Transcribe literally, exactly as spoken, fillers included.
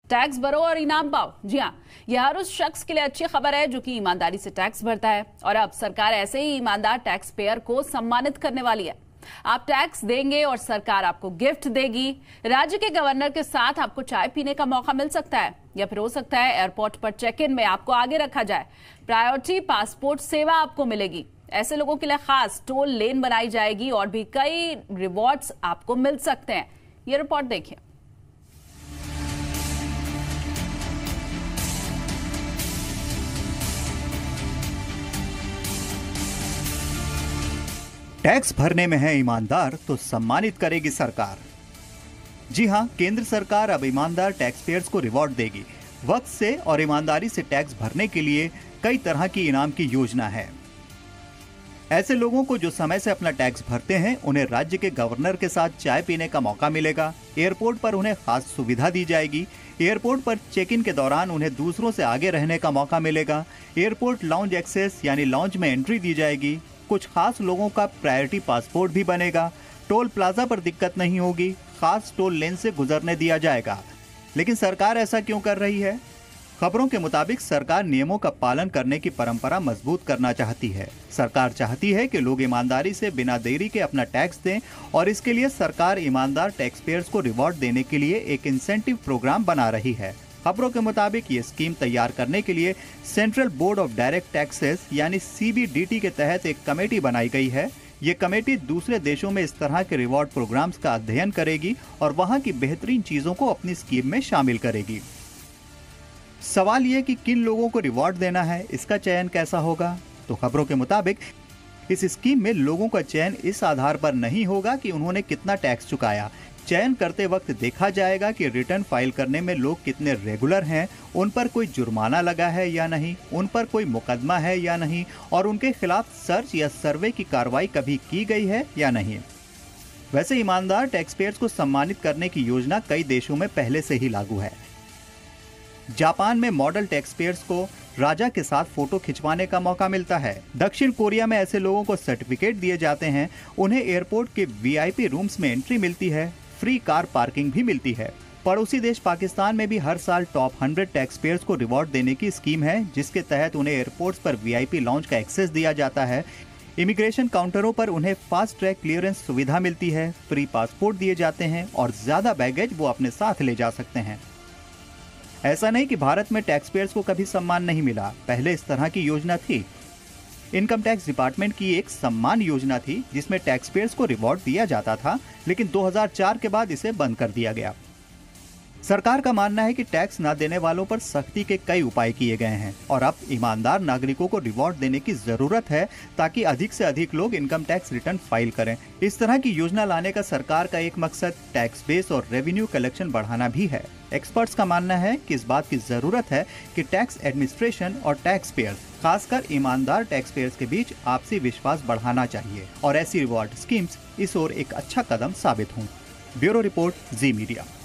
Tax भरो और इनाम पाओ। जी हाँ, यह हर उस शख्स के लिए अच्छी खबर है जो कि ईमानदारी से टैक्स भरता है। और अब सरकार ऐसे ही ईमानदार टैक्स पेयर को सम्मानित करने वाली है। आप टैक्स देंगे और सरकार आपको गिफ्ट देगी। राज्य के गवर्नर के साथ आपको चाय पीने का मौका मिल सकता है, या फिर हो सकता है एयरपोर्ट पर चेक इन में आपको आगे रखा जाए। प्रायोरिटी पासपोर्ट सेवा आपको मिलेगी। ऐसे लोगों के लिए खास टोल लेन बनाई जाएगी और भी कई रिवॉर्ड्स आपको मिल सकते हैं। ये रिपोर्ट देखिए। टैक्स भरने में है ईमानदार तो सम्मानित करेगी सरकार। जी हां, केंद्र सरकार अब ईमानदार टैक्स पेयर्स को रिवॉर्ड देगी। वक्त से और ईमानदारी से टैक्स भरने के लिए कई तरह की इनाम की योजना है। ऐसे लोगों को जो समय से अपना टैक्स भरते हैं, उन्हें राज्य के गवर्नर के साथ चाय पीने का मौका मिलेगा। एयरपोर्ट पर उन्हें खास सुविधा दी जाएगी। एयरपोर्ट पर चेक इन के दौरान उन्हें दूसरों से आगे रहने का मौका मिलेगा। एयरपोर्ट लाउंज एक्सेस यानी लाउंज में एंट्री दी जाएगी। कुछ खास लोगों का प्रायोरिटी पासपोर्ट भी बनेगा। टोल प्लाजा पर दिक्कत नहीं होगी। खास टोल लेन से गुजरने दिया जाएगा। लेकिन सरकार ऐसा क्यों कर रही है? खबरों के मुताबिक सरकार नियमों का पालन करने की परंपरा मजबूत करना चाहती है। सरकार चाहती है कि लोग ईमानदारी से बिना देरी के अपना टैक्स दें, और इसके लिए सरकार ईमानदार टैक्स पेयर्स को रिवॉर्ड देने के लिए एक इंसेंटिव प्रोग्राम बना रही है। खबरों के मुताबिक ये स्कीम तैयार करने के लिए central board of direct taxes यानी सी बी डी टी के तहत एक कमेटी बनाई गई है। ये कमेटी दूसरे देशों में इस तरह के रिवॉर्ड प्रोग्राम्स का अध्ययन करेगी और वहां की बेहतरीन चीजों को अपनी स्कीम में शामिल करेगी। सवाल ये कि किन लोगों को रिवॉर्ड देना है, इसका चयन कैसा होगा? तो खबरों के मुताबिक इस स्कीम में लोगों का चयन इस आधार पर नहीं होगा कि उन्होंने कितना टैक्स चुकाया। चयन करते वक्त देखा जाएगा कि रिटर्न फाइल करने में लोग कितने रेगुलर हैं, उन पर कोई जुर्माना लगा है या नहीं, उन पर कोई मुकदमा है या नहीं, और उनके खिलाफ सर्च या सर्वे की कार्रवाई कभी की गई है या नहीं। वैसे ईमानदार टैक्स पेयर्स को सम्मानित करने की योजना कई देशों में पहले से ही लागू है। जापान में मॉडल टैक्स पेयर्स को राजा के साथ फोटो खिंचवाने का मौका मिलता है। दक्षिण कोरिया में ऐसे लोगों को सर्टिफिकेट दिए जाते हैं। उन्हें एयरपोर्ट के वी आई पी रूम्स में एंट्री मिलती है। फ्री कार पार्किंग भी मिलती है। पड़ोसी देश पाकिस्तान में भी हर साल टॉप हंड्रेड टैक्स पेयर्स को रिवॉर्ड देने की स्कीम है, जिसके तहत उन्हें एयरपोर्ट्स पर वी आई पी लाउंज का एक्सेस दिया जाता है। इमिग्रेशन काउंटरों पर उन्हें फास्ट ट्रैक क्लियरेंस सुविधा मिलती है। फ्री पासपोर्ट दिए जाते हैं और ज्यादा बैगेज वो अपने साथ ले जा सकते हैं। ऐसा नहीं कि भारत में टैक्स पेयर्स को कभी सम्मान नहीं मिला। पहले इस तरह की योजना थी। इनकम टैक्स डिपार्टमेंट की एक सम्मान योजना थी जिसमें टैक्स पेयर्स को रिवॉर्ड दिया जाता था, लेकिन दो हज़ार चार के बाद इसे बंद कर दिया गया। सरकार का मानना है कि टैक्स न देने वालों पर सख्ती के कई उपाय किए गए हैं और अब ईमानदार नागरिकों को रिवॉर्ड देने की जरूरत है ताकि अधिक से अधिक लोग इनकम टैक्स रिटर्न फाइल करें। इस तरह की योजना लाने का सरकार का एक मकसद टैक्स बेस और रेवेन्यू कलेक्शन बढ़ाना भी है। एक्सपर्ट्स का मानना है कि इस बात की जरूरत है कि टैक्स एडमिनिस्ट्रेशन और टैक्स पेयर्स, खासकर ईमानदार टैक्स पेयर्स के बीच आपसी विश्वास बढ़ाना चाहिए और ऐसी रिवॉर्ड स्कीम्स इस ओर एक अच्छा कदम साबित हों। Bureau report, Zee media.